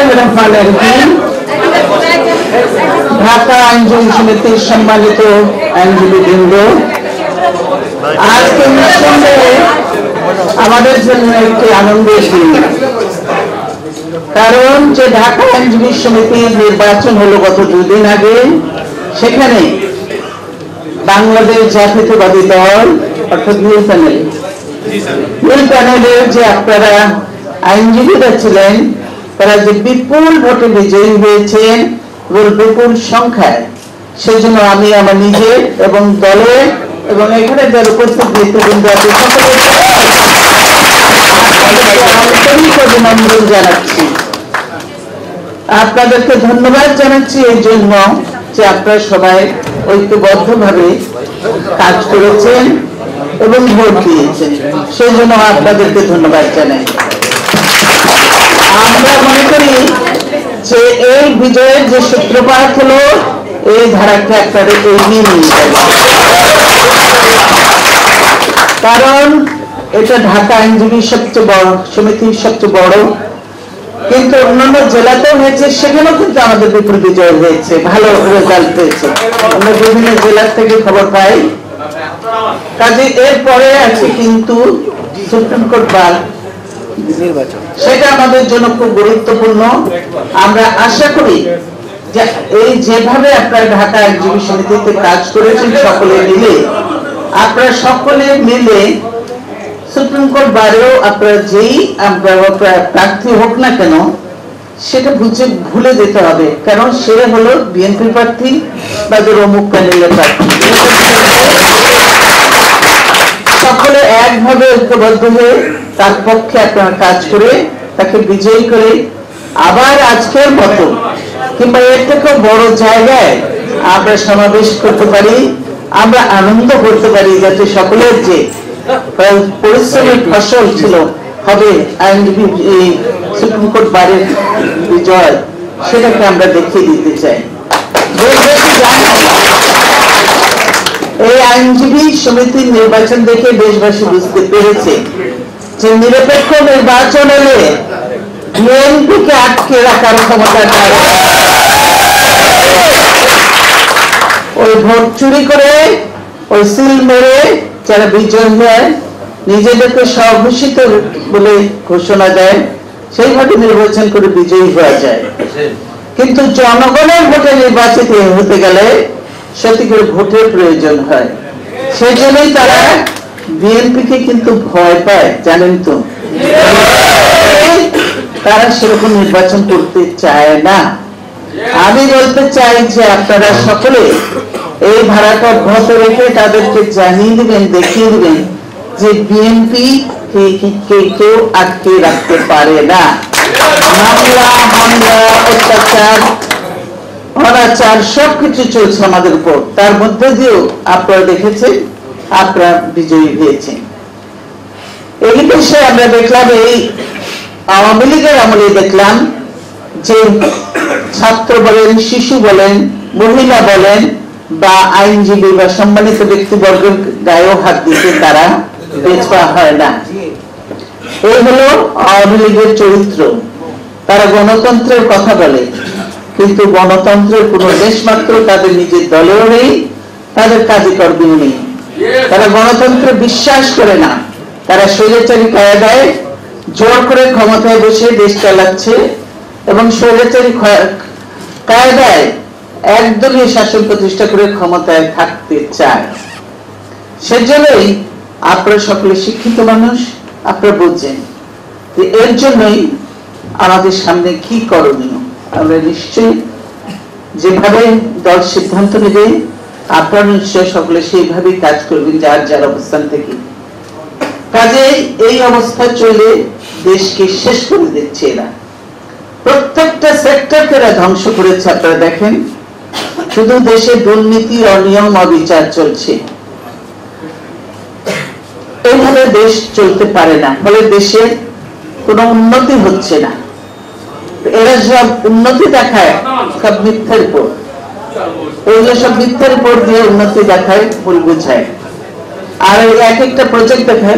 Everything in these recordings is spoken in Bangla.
বিসমিল্লাহিররহমানিররহিম। ঢাকা আইনজীবী সমিতির সম্মানিত আইনজীবীবৃন্দ, আজকে নিঃসন্দেহে আমাদের জন্য একটি আনন্দের দিন। কারণ যে ঢাকা আইনজীবী সমিতির নির্বাচন হলো গত 2 দিন আগে, সেখানে বাংলাদেশ জাতীয়তাবাদী দল অর্থাৎ নীল প্যানেলের যে আপনারা আইনজীবীরা ছিলেন, তারা যে বিপুল ভোটে বিজয়ী হয়েছেন এবং বিপুল সংখ্যায়, সেজন্য আমি আমার নিজের এবং দলের এবং এখানে যারা উপস্থিত নেতৃবৃন্দ আছে সকলের আন্তরিক অভিনন্দন জানাচ্ছি। আপনাদেরকে ধন্যবাদ জানাচ্ছি এই জন্য যে আপনারা সবাই ঐক্যবদ্ধভাবে কাজ করেছেন এবং ভোট দিয়েছেন, সেই জন্য আপনাদেরকে ধন্যবাদ জানাই। আমরা মনে করি যে এই বিজয়ের যে সূত্রপাত হলো, এই ধারাকে আপনাদের এগিয়ে নিয়ে যাবে। কারণ এটা ঢাকা আইনজীবী সবচেয়ে বড় সমিতির সবচেয়ে বড়, কিন্তু অন্যান্য জেলাতেও হয়েছে, সেখানেও কিন্তু আমাদের বিপুল বিজয় হয়েছে, ভালো রেজাল্ট হয়েছে। আমরা বিভিন্ন জেলার থেকে খবর পাই। কাজে এরপরে আছে কিন্তু সুপ্রিম কোর্ট বার নির্বাচন, সেটা আমাদের জন্য খুব গুরুত্বপূর্ণ। আমরা আশা করি যে এই যেভাবে আপনারা ঢাকা আইনজীবী সমিতিতে কাজ করেছেন সকলে মিলে, আপনারা সকলে মিলে সুপ্রিম কোর্ট বারেও আপনারা যেই প্রার্থী হোক না কেন, সেটা ভুলে যেতে হবে। কারণ সে হলো বিএনপি প্রার্থী বা অমুক প্যানেলের প্রার্থী। সকলে একভাবে ঐক্যবদ্ধ হয়ে তার পক্ষে আপনারা কাজ করে তাকে বিজয়ী করে আবার আজকের মতো কিংবা এর থেকেও বড় জায়গায় আমরা সমাবেশ করতে পারি, আমরা আনন্দ করতে পারি, যাতে সকলের যে পরিশ্রমের ফসল ছিল হবে আইনজীবী সুপ্রিম কোর্ট বারের বিজয়, সেটাকে আমরা দেখিয়ে দিতে চাই। এই আইনজীবী সমিতির নির্বাচন দেখে দেশবাসী বুঝতে পেরেছে যে নিরপেক্ষ নির্বাচন হলে বিএনপিকে আটকে রাখার ক্ষমতা তার। ওই ভোট চুরি করে, ওই সিল মেরে যারা বিজয় হয়, নিজেদেরকে স্বঘোষিত বলে ঘোষণা দেয়, সেইভাবে নির্বাচন করে বিজয়ী হওয়া যায়। কিন্তু জনগণের ভোটে নির্বাচিত হতে গেলে সত্যি করে ভোটের প্রয়োজন হয়। সেই জন্যই তারা বিএনপিকে কিন্তু ভয় পায়, জানেন তো। তারা সেরকম নির্বাচন করতে চায় না। আমি বলতে চাই যে আপনারা সকলে এই ধারাটা অব্যাহত রেখে তাদেরকে জানিয়ে দিবেন, দেখিয়ে দিবেন যে বিএনপি কেউ আটকে রাখতে পারে না। মামলা, হামলা, অত্যাচার, অনাচার সবকিছু চলছে আমাদের উপর, তার মধ্যে দিয়েও আপনারা দেখেছেন আপনারা বিজয়ী হয়েছেন। এই বিষয়ে আমরা দেখলাম, এই আওয়ামী লীগের আমলে দেখলাম যে ছাত্র বলেন, শিশু বলেন, মহিলা বলেন বা আইনজীবী বা সম্মানিত ব্যক্তিবর্গের গায়েও হাত দিতে তারা বেচা হয় না। এই হলো আওয়ামী লীগের চরিত্র। তারা গণতন্ত্রের কথা বলে, কিন্তু গণতন্ত্রের কোন দেশ মাত্র তাদের নিজের দলেও নেই, তাদের কাজে কর্মেও নেই। তারা গণতন্ত্রে বিশ্বাস করে না। তারা স্বৈরাচারী কায়দায় জোর করে ক্ষমতায় বসে দেশ চালাচ্ছে এবং স্বৈরাচারী কায়দায় একদলীয় শাসন প্রতিষ্ঠা করে ক্ষমতায় থাকতে চায়। সেজন্যই আপনারা সকলে শিক্ষিত মানুষ, আপনারা বুঝছেন যে এর জন্যই আমাদের সামনে কি করণীয়। আমরা নিশ্চয়ই যেভাবে দল সিদ্ধান্ত নেবে, আপনারা নিশ্চয় সকলে সেইভাবেই কাজ করবেন যার যার অবস্থান থেকে। কাজে এই অবস্থা চলে দেশকে শেষ করে দিচ্ছে এরা। প্রত্যেকটা সেক্টরকে এরা ধ্বংস করেছে। আপনারা দেখেন, শুধু দেশে দুর্নীতি, অনিয়ম, অবিচার চলছে। এইভাবে দেশ চলতে পারে না, ফলে দেশে কোনো উন্নতি হচ্ছে না। এরা সব উন্নতি দেখায় সব মিথ্যার উপর, এইগুলো সব মিথ্যার উপর দিয়ে উন্নতি দেখায়, ভুল বুঝায়। আর এক একটা প্রজেক্ট দেখেন,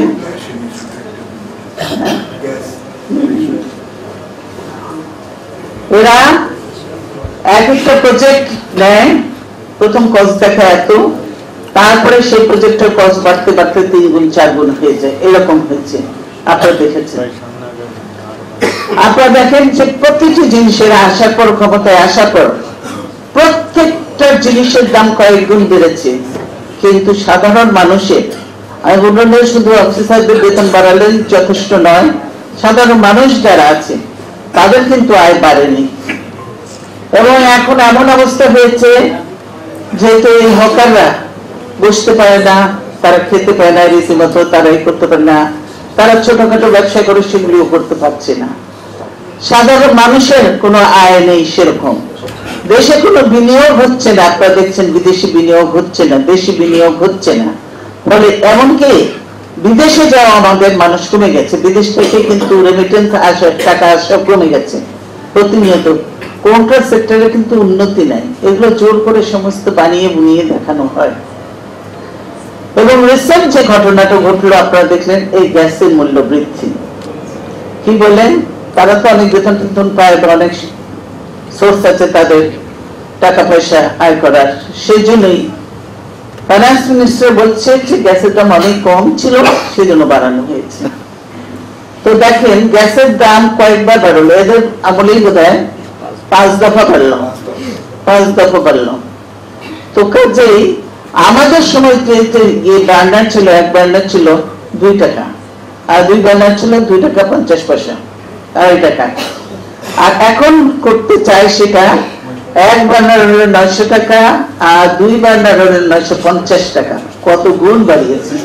এরা এক একটা প্রজেক্ট নেয়, প্রথম কস্ট দেখা এত, তারপরে সেই প্রজেক্টের কস্ট বাড়তে বাড়তে 3 গুণ 4 গুণ হয়ে যায়, এরকম হয়েছে। আপনারা দেখেছেন, আপনারা দেখেন যে প্রতিটি জিনিসের আসার পর, ক্ষমতায় আসার পর প্রত্যেকটা জিনিসের দাম কয়েক গুণ বেড়েছে, কিন্তু সাধারণ মানুষের, আমি বললাম শুধু অফিসারদের বেতন বাড়ালেন যথেষ্ট নয়, সাধারণ মানুষ যারা আছে তাদের কিন্তু আয় বাড়েনি। এবং এখন এমন অবস্থা হয়েছে যেহেতু এই হকাররা বসতে পারে না, তারা খেতে পারে না রীতিমতো, তারা করতে পারে না, তারা ছোটখাটো ব্যবসা করে সেগুলিও করতে পারছে না। সাধারণ মানুষের কোনো আয় নেই সেরকম, দেশে কোনো বিনিয়োগ হচ্ছে না, আপনারা দেখছেন বিদেশি বিনিয়োগ হচ্ছে না, দেশি বিনিয়োগ হচ্ছে না, ফলে এমনকি বিদেশে যাওয়া আমাদের মানুষ কমে গেছে, বিদেশ থেকে কিন্তু রেমিটেন্স আসা, টাকা আসা কমে গেছে প্রতিনিয়ত। কোনটা সেক্টরে কিন্তু উন্নতি নাই, এগুলো জোর করে সমস্ত বানিয়ে বুনিয়ে দেখানো হয়। এবং রিসেন্ট যে ঘটনাটা ঘটলো আপনারা দেখলেন, এই গ্যাসের মূল্য বৃদ্ধি, কি বলেন, তারা তো অনেক বেতন টেতন পায়, অনেক সোর্স আছে তাদের টাকা পয়সা আয় করার, সেই জন্যই ফাইন্যান্স মিনিস্টার বলছে যে গ্যাসের দাম অনেক কম ছিল, সেজন্য বাড়ানো হয়েছে। তো দেখেন গ্যাসের দাম কয়েকবার বাড়লো, এদের আমলেই বোধ হয় 5 দফা বাড়লো, 5 দফা বাড়লো। তো কাজেই আমাদের সময় বার্নার ছিল, এক বার্নার ছিল 2 টাকা, আর 2 বার্নার ছিল 2 টাকা 50 পয়সা, 2.5 টাকা। আর এখন করতে চায় সেটা 1 বার্নার হলে 900 টাকা, আর 2 বার্নার হলে 950 টাকা। কত গুণ বাড়িয়েছে,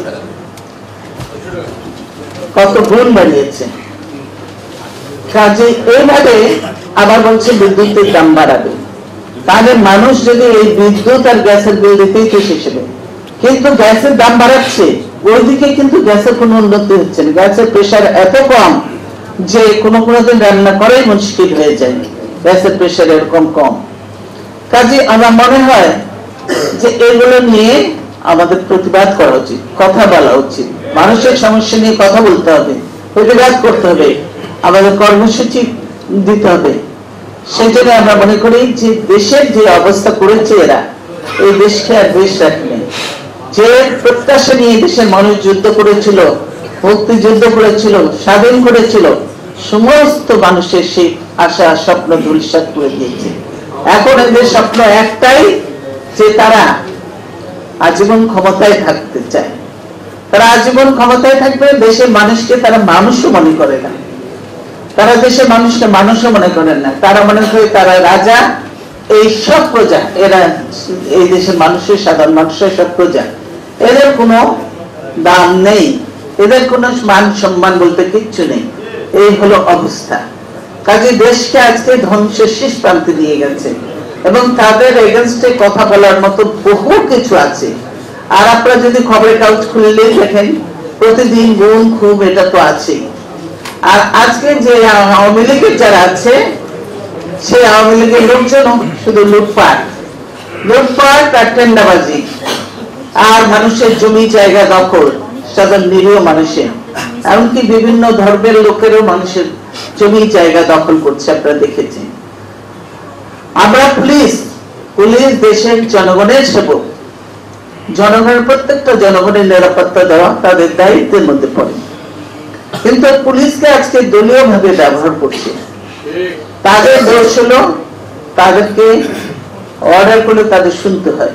কত গুণ বাড়িয়েছে। কাজে এইভাবে আবার বলছে বিদ্যুতের দাম বাড়াবে, তাহলে মানুষ যদি এই বিদ্যুৎ আর গ্যাসের বিল দিতেই তো হিসেবে, কিন্তু গ্যাসের দাম বাড়াচ্ছে, ওইদিকে কিন্তু গ্যাসের কোনো উন্নতি হচ্ছে না। গ্যাসের প্রেশার এত কম যে কোনো দিন রান্না করাই মুশকিল হয়ে যায়, গ্যাসের প্রেশার এরকম কম। কাজে আমার মনে হয় যে এগুলো নিয়ে আমাদের প্রতিবাদ করা উচিত, কথা বলা উচিত, মানুষের সমস্যা নিয়ে কথা বলতে হবে, প্রতিবাদ করতে হবে, আমাদের কর্মসূচি দিতে হবে। সেই জন্য আমরা মনে করি যে দেশের যে অবস্থা করেছে এরা, এই দেশকে আর দেশ রাখবে, যে প্রত্যাশা নিয়ে দেশের মানুষ যুদ্ধ করেছিল, মুক্তিযুদ্ধ করেছিল, স্বাধীন করেছিল, সমস্ত মানুষের সেই আশা স্বপ্ন ধূলিসাৎ করে দিয়েছে। এখন এদের স্বপ্ন একটাই যে তারা আজীবন ক্ষমতায় থাকতে চায়, তারা আজীবন ক্ষমতায় থাকবে, দেশের মানুষকে তারা মানুষও মনে করে না, তারা দেশের মানুষকে মানুষও মনে করেন না, তারা মনে করে তারা রাজা, এই সব প্রজা, এরা এই দেশের মানুষের, সাধারণ মানুষের সব প্রজা, এদের কোনো দাম নেই, এদের কোনো মান সম্মান বলতে কিচ্ছু নেই। এই হলো অবস্থা। কাজে দেশকে আজকে ধ্বংসের শেষ প্রান্তে নিয়ে গেছে, এবং তাদের এগেনস্টে কথা বলার মতো বহু কিছু আছে। আর আপনারা যদি খবরের কাগজ খুললেই দেখেন প্রতিদিন গুণ খুব, এটা তো আছেই। আর আজকে যে আওয়ামী লীগের যারা আছে, সেই আওয়ামী লীগের লোকজন শুধু লুটপাট, লুটপাট আর টেন্ডাবাজি, আর মানুষের জমি জায়গা দখল, সাধারণ নিরীহ মানুষের, এমনকি বিভিন্ন ধর্মের লোকেরও মানুষের জমি জায়গা দখল করছে, আপনারা দেখেছেন। আমরা পুলিশ দেশের জনগণের সেবক, জনগণের প্রত্যেকটা জনগণের নিরাপত্তা দেওয়া তাদের দায়িত্বের মধ্যে পড়ে, কিন্তু পুলিশকে আজকে দলীয় ভাবে ব্যবহার করছে। তাদের দোষ হলো তাদেরকে অর্ডার করে তাদের শুনতে হয়,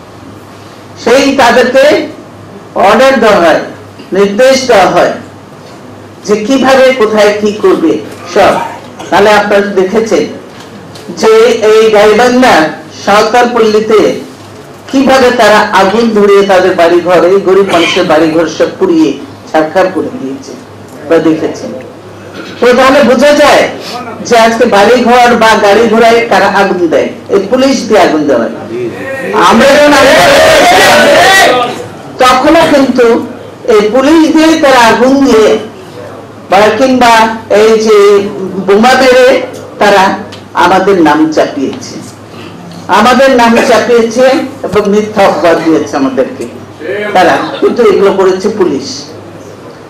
সেই তাদেরকে অর্ডার দেওয়া হয়, নির্দেশ দেওয়া হয় যে কিভাবে কোথায় কি করবে সব। তাহলে আপনারা দেখেছেন যে এই গাইবান্ধার সাঁওতাল পল্লীতে কিভাবে তারা আগুন ধরিয়ে তাদের বাড়ি ঘর, এই গরিব মানুষের বাড়ি ঘর সব পুড়িয়ে ছারখার করে দিয়েছে, দেখেছেন। তো তাহলে বোঝা যায় যে আজকে বাড়ি ঘর বা গাড়ি ঘোড়ায় কারা আগুন দেয়, এই পুলিশ দিয়ে আগুন দেওয়া। আমরা যখন তখনও কিন্তু এই পুলিশ দিয়ে তারা আগুন দিয়ে বা কিংবা এই যে বোমা মেরে তারা আমাদের নাম চাপিয়েছে, আমাদের নাম চাপিয়েছে এবং মিথ্যা অপবাদ দিয়েছে আমাদেরকে তারা, কিন্তু এগুলো করেছে পুলিশ।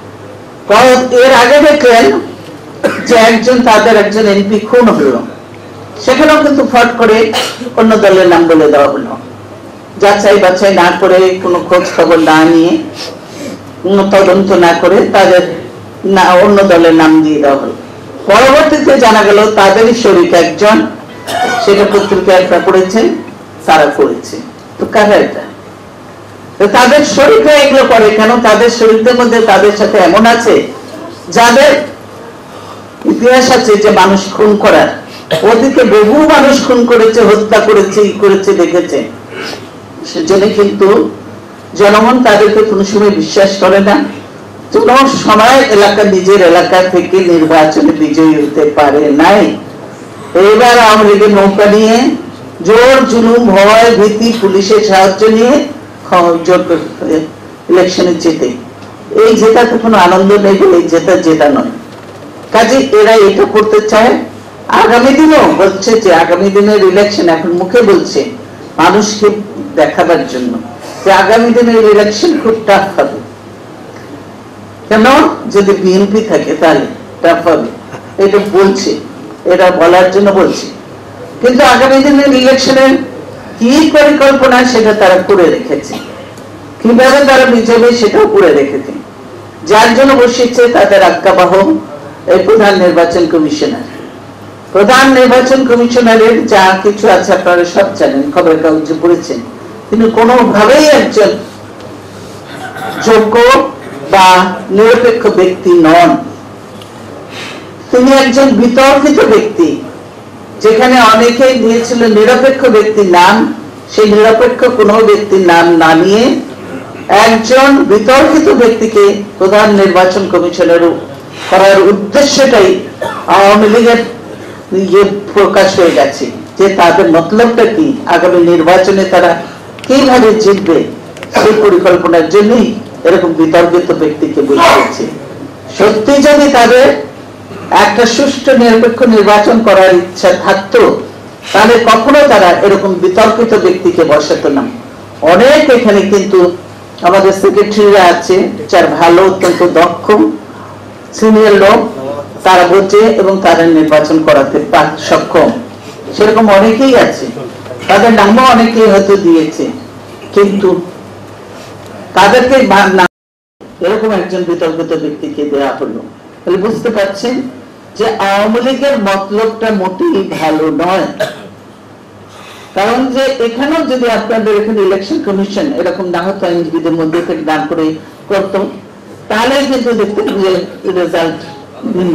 এর আগে দেখলেন যে তাদের একজন এমপি খুন হলো, সেখানেও কিন্তু ফট করে অন্য দলের নাম বলে দেওয়া হলো, যাচাই বাছাই না করে, কোনো খোঁজ খবর না নিয়ে, কোনো তদন্ত না করে তাদের না অন্য দলের নাম দিয়ে দেওয়া হলো। পরবর্তীতে জানা গেল তাদেরই শরীক একজন, সেটা পত্রিকায় পড়েছেন, তারা করেছে। তো কারা এটা? তাদের শরীররা এগুলো করে কেন? তাদের শরীরদের মধ্যে তাদের সাথে এমন আছে যাদের ইতিহাস আছে যে মানুষ খুন করার, ওদিকে বহু মানুষ খুন করেছে, হত্যা করেছে, ই করেছে, দেখেছে। সেজন্য কিন্তু জনগণ তাদেরকে কোনো সময় বিশ্বাস করে না। কোন সময় এলাকা নিজের এলাকা থেকে নির্বাচনে বিজয়ী হতে পারে নাই। এবার আওয়ামী লীগের নৌকা নিয়ে জোর জুলুম, ভয়, ভীতি, পুলিশের সাহায্য নিয়ে ইলেকশনে জেতে। এই জেতাতে কোনো আনন্দ নেই বলে জেতা নয়। কাজে এরা এটা করতে চায়। আগামী দিনেও বলছে যে আগামী দিনের ইলেকশন, এখন মুখে বলছে মানুষকে দেখাবার জন্য যে আগামী দিনের ইলেকশন খুব টাফ হবে। কেন? যদি বিএনপি থাকে তাহলে টাফ হবে, এটা বলছে, এটা বলার জন্য বলছে। কিন্তু আগামী দিনের ইলেকশনের কি পরিকল্পনা সেটা তারা করে রেখেছে, কিভাবে তারা বিজয়ী সেটাও করে রেখেছে। যার জন্য বসেছে তাদের আজ্ঞাবহ এই প্রধান নির্বাচন কমিশনার। প্রধান নির্বাচন কমিশনারের যা কিছু আছে আপনারা সব জানেন, খবরের কাগজে পড়েছেন। তিনি কোনোভাবেই একজন যোগ্য বা নিরপেক্ষ ব্যক্তি নন। তিনি একজন বিতর্কিত ব্যক্তি। যেখানে অনেকেই দিয়েছিল নিরপেক্ষ ব্যক্তির নাম, সেই নিরপেক্ষ কোনো ব্যক্তির নাম না নিয়ে একজন বিতর্কিত ব্যক্তিকে প্রধান নির্বাচন কমিশনার করার উদ্দেশ্যটাই আওয়ামী লীগের প্রকাশ হয়ে গেছে যে তাদের মতলবটা কি, আগামী নির্বাচনে তারা কিভাবে জিতবে সেই পরিকল্পনার জন্যই এরকম বিতর্কিত ব্যক্তিকে বসিয়েছে। সত্যি যদি তাদের একটা সুষ্ঠু নিরপেক্ষ নির্বাচন করার ইচ্ছা থাকতো তাহলে কখনো তারা এরকম বিতর্কিত ব্যক্তিকে বসাতো না। অনেক এখানে কিন্তু আমাদের সেক্রেটারিরা আছে যার ভালো, অত্যন্ত দক্ষ সিনিয়র লোক, তারা বোঝে এবং তারা নির্বাচন করাতে সক্ষম। সেরকম অনেকেই আছে, তাদের নামও অনেকেই হয়তো দিয়েছে, কিন্তু তাদেরকে এরকম একজন বিতর্কিত ব্যক্তিকে দেওয়া হলো। তাহলে বুঝতে পারছেন যে আওয়ামী লীগের মতলবটা মোটেই ভালো নয়। কারণ যে এখানেও যদি আপনাদের এখানে ইলেকশন কমিশন এরকম না হতো, আইনজীবীদের মধ্যে থেকে দান করে করত, তাহলে কিন্তু দেখতেন যে রেজাল্ট ভিন্ন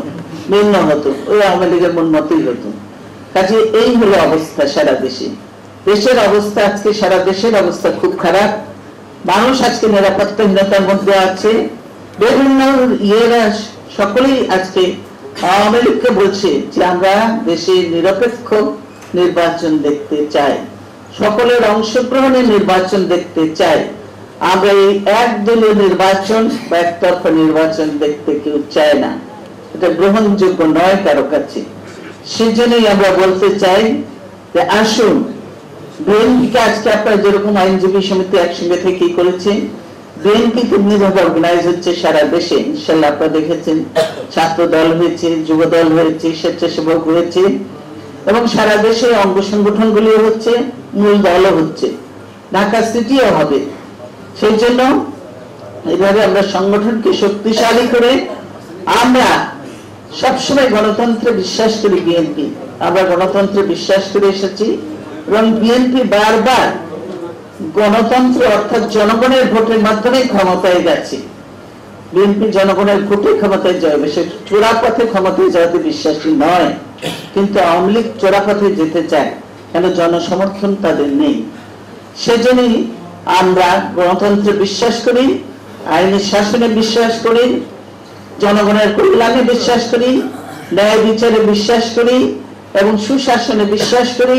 হতো, ওই আওয়ামী লীগের মন মতই হতো। কাজে এই হলো অবস্থা সারা দেশে। দেশের অবস্থা আজকে, সারা দেশের অবস্থা খুব খারাপ। মানুষ আজকে নিরাপত্তাহীনতার মধ্যে আছে। বিভিন্ন ইয়েরা সকলেই আজকে আওয়ামী লীগকে বলছে যে আমরা দেশে নিরপেক্ষ নির্বাচন দেখতে চাই, সকলের অংশগ্রহণের নির্বাচন দেখতে চাই। আমরা এই একদলীয় নির্বাচন বা একতরফা নির্বাচন দেখতে কেউ চায় না, এটা গ্রহণযোগ্য নয় কারো কাছে। সেজন্যই আমরা বলতে চাই যে আসুন, বিএনপিকে আজকে আপনারা যেরকম আইনজীবী সমিতি একসঙ্গে থেকে করেছে, বিএনপি তেমনিভাবে অর্গানাইজ হচ্ছে সারা দেশে। ইনশাল্লাহ আপনারা দেখেছেন, ছাত্র দল হয়েছে, যুব দল হয়েছে, স্বেচ্ছাসেবক হয়েছে, এবং সারা দেশে অঙ্গ সংগঠন গুলি হচ্ছে, মূল দলও হচ্ছে, ঢাকা সিটিও হবে। সেই জন্য এইভাবে আমরা সংগঠনকে শক্তিশালী করে, আমরা সবসময় গণতন্ত্রে বিশ্বাস করি। বিএনপি আমরা গণতন্ত্রে বিশ্বাস করে এসেছি এবং বিএনপি বারবার গণতন্ত্র অর্থাৎ জনগণের ভোটের মাধ্যমে ক্ষমতায় গেছে। বিএনপি জনগণের ভোটে ক্ষমতায় যাবে, সে চোরা পথে ক্ষমতায় যাওয়াতে বিশ্বাসী নয়। কিন্তু আওয়ামী লীগ চোরা পথে যেতে চায়, কেন? জনসমর্থন তাদের নেই। সেজন্যই আমরা গণতন্ত্রে বিশ্বাস করি, আইনের শাসনে বিশ্বাস করি, জনগণের কল্যাণে বিশ্বাস করি, ন্যায় বিচারে বিশ্বাস করি এবং সুশাসনে বিশ্বাস করি,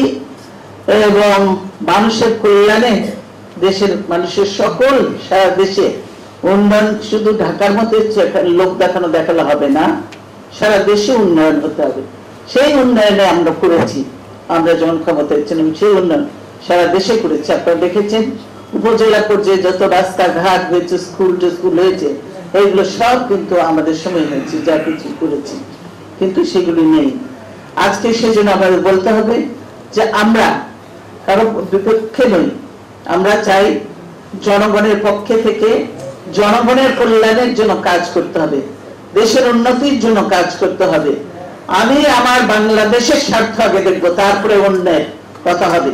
এবং মানুষের কল্যাণে, দেশের মানুষের সকল সারা দেশে উন্নয়ন শুধু ঢাকার মধ্যে লোক দেখালে হবে না, সারা দেশে উন্নয়ন হতে হবে। সেই উন্নয়নে আমরা করেছি, আমরা যখন ক্ষমতায় ছিলাম সেই উন্নয়ন সারা দেশে করেছি। আপনারা দেখেছেন উপজেলা পর্যায়ে যত রাস্তাঘাট হয়েছে, স্কুল হয়েছে, এইগুলো সব কিন্তু আমাদের সময় হয়েছে, যা কিছু করেছি, কিন্তু সেগুলি নেই। আজকে সেজন্য আমাদের বলতে হবে যে আমরা কারো বিপক্ষে নই, আমরা চাই জনগণের পক্ষে থেকে জনগণের কল্যাণের জন্য কাজ করতে হবে, দেশের উন্নতির জন্য কাজ করতে হবে। আমি আমার বাংলাদেশের স্বার্থ আগে দেখবো, তারপরে অন্যের কথা হবে।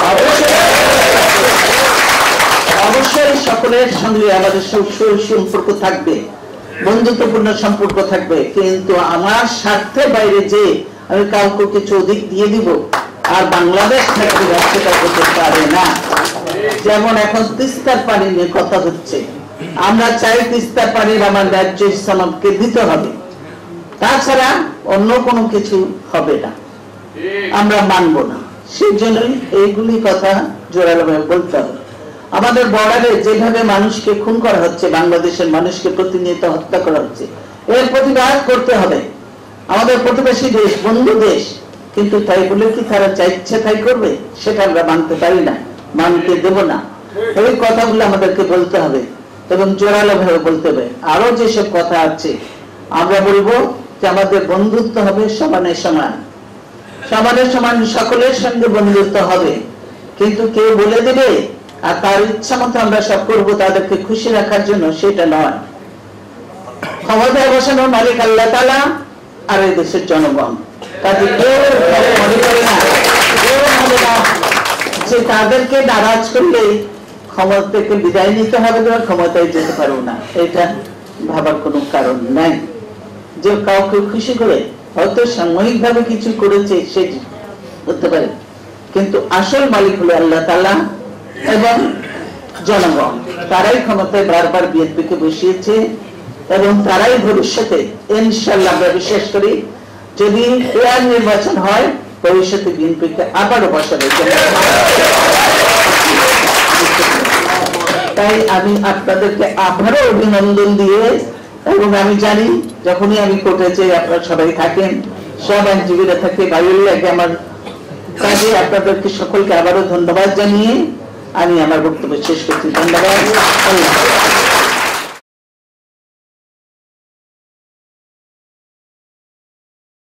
অবশ্যই সকলের সঙ্গে আমাদের সম্পর্ক থাকবে, বন্ধুত্বপূর্ণ সম্পর্ক থাকবে, কিন্তু আমার স্বার্থের বাইরে যে আমি কাউকে কিছু অধিক দিয়ে দিব আর বাংলাদেশ থাকবে সেটা করতে পারে না। যেমন এখন তিস্তার পানি নিয়ে কথা হচ্ছে, আমরা চাই তিস্তার পানির আমার রাজ্য ইসলামকে দিতে হবে, তাছাড়া অন্য কোনো কিছু হবে না, আমরা মানব না। সেই জন্যই এইগুলি কথা জোরালোভাবে বলতে হবে। আমাদের বর্ডারে যেভাবে মানুষকে খুন করা হচ্ছে, বাংলাদেশের মানুষকে প্রতিনিয়ত হত্যা করা হচ্ছে, এর প্রতিবাদ করতে হবে। আমাদের প্রতিবেশী দেশ, বন্ধু দেশ, কিন্তু তাই বলে কি তারা চাইছে তাই করবে? সেটা আমরা মানতে পারি না, মানতে দেব না। এই কথাগুলো আমাদেরকে বলতে হবে এবং জোরালো ভাবে বলতে হবে। আরো যেসব কথা আছে আমরা বলবো যে আমাদের বন্ধুত্ব হবে সমানে সমান, সমানে সমান, সকলের সঙ্গে বন্ধুত্ব হবে, কিন্তু কেউ বলে দেবে আর তার ইচ্ছা মতো আমরা সব করবো তাদেরকে খুশি রাখার জন্য, সেটা নয়। ক্ষমতায় বসানোর মালিক আল্লাহ তাআলা আর এই দেশের জনগণ। তাদের কেউ মনে করে না, কেউ ভাবে না যে তাদেরকে নারাজ করলে ক্ষমতা থেকে বিদায় নিতে হবে বা ক্ষমতায় যেতে পারবো না। এটা ভাবার কোনো কারণ নাই। যে কাউকে খুশি করে হয়তো সাময়িক ভাবে কিছু করেছে সে করতে পারে, কিন্তু আসল মালিক হলো আল্লাহ তাআলা এবং জনগণ। তারাই ক্ষমতায় বারবার বিএনপিকে বসিয়েছে এবং তারাই ভবিষ্যতে ইনশাআল্লাহ আমরা বিশ্বাস করি যদি ফেয়ার নির্বাচন হয় ভবিষ্যতে বিএনপিকে আবারও বসাবে। তাই আমি আপনাদেরকে আবারও অভিনন্দন দিয়ে, এবং আমি জানি যখনই আমি কোর্টে যাই আপনারা সবাই থাকেন, সব আইনজীবীরা থাকে, ভালো লাগে আমার কাজে। আপনাদেরকে সকলকে আবারও ধন্যবাদ জানিয়ে আমি আমার বক্তব্য শেষ করছি। ধন্যবাদ।